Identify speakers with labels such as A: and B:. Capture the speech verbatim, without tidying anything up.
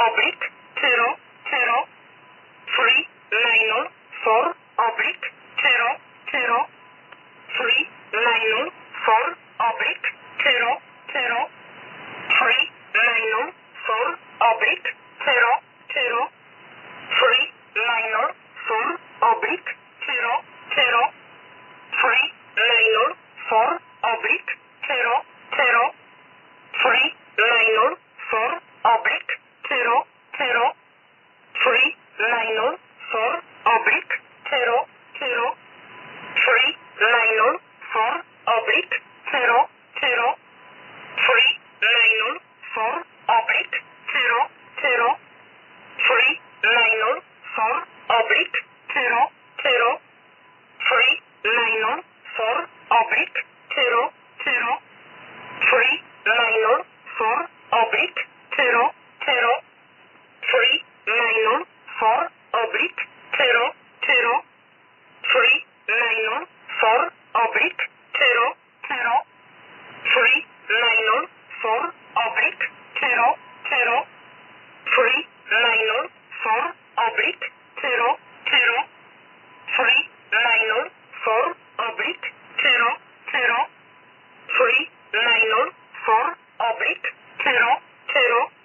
A: oblique zero zero. three minor four oblique zero zero. three minor four oblique zero zero. three minor four oblique zero zero. three minor four oblique zero zero. three minor four oblique zero zero. three minor four oblique zero zero. three minor four oblique zero zero. three minor four oblique zero zero. three minor four oblique zero zero. three minor four oblique zero zero. three minor four oblique zero zero. three minor four oblique zero zero. three minor four oblique zero zero. three minor four oblique zero zero. three minor four oblique zero zero. three minor four oblique zero zero. three minor four oblique zero zero. three minor four oblique zero zero.